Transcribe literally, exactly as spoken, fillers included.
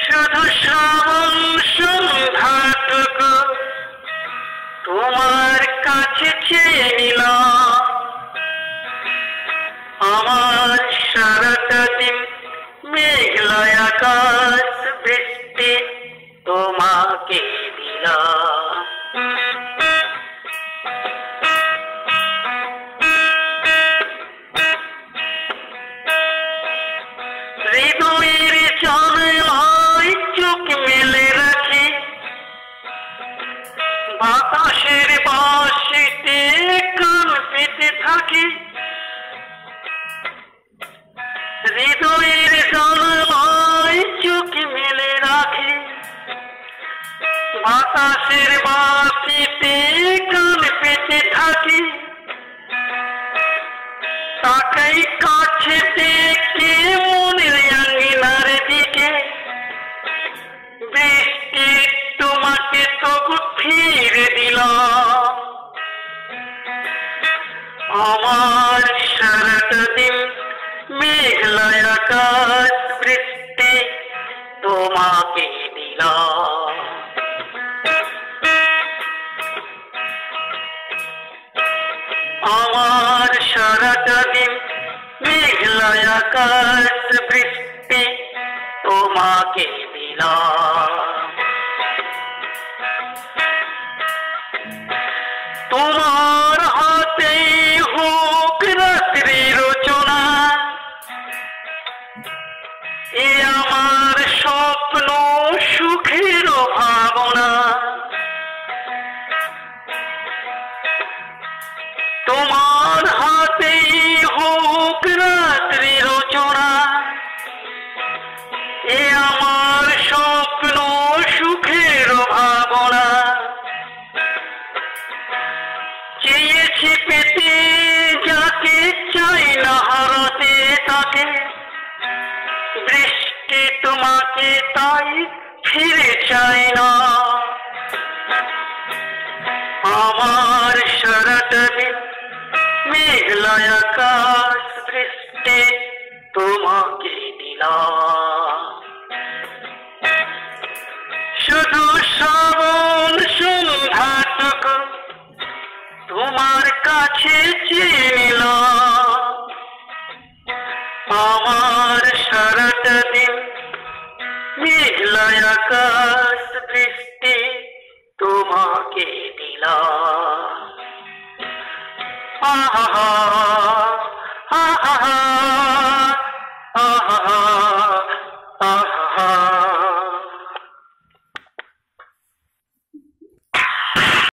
শুধু শ্রাবণ সন্ধ্যাটুকু তোমার কাছে চেয়ে নিলাম। আমার সারাটা দিন মেঘলা আকাশ বৃষ্টি তোমাকে দিলাম। হৃদয়ের জানালায় চোখ মেলে রাখি, বাতাসের বাঁশিতে কান পেতে থাকি। হৃদয়ের জানালায় চোখ মেলে রাখি, বাতাসের বাঁশিতে কান পেতে থাকি। তাকাই কাছে দেখে মনের আঙিনার দিকে, বৃষ্টি তোমাকে তবু ফিরে দিলাম। আমার সারাটা দিন মেঘলা আকাশ বৃষ্টি তোমাকে দিলাম। আমার সারাটা দিন মেঘলা আকাশ বৃষ্টি তোমাকে দিলাম। তোমার হাতে হোক রাত্রি রচনা, এ আমার স্বপ্ন সুখের ভাবনা। তোমার হাতে হোক রাত্রি রচনা, এ আমার স্বপ্ন সুখের ভাবনা। চেয়েছি পেতে যাকে, চাই না হারাতে তাকে, বৃষ্টি তোমাকে তাই ফিরে চাই না। আমার সারাটা দিন মেঘলা আকাশ বৃষ্টি তোমাকে দিলাম। শুধু শ্রাবণ সন্ধ্যাটুকু তোমার কাছে চেয়ে নিলাম। আমার সারাটা দিন মেঘলা আকাশ বৃষ্টি তোমাকে দিলাম। আহা আহা আহা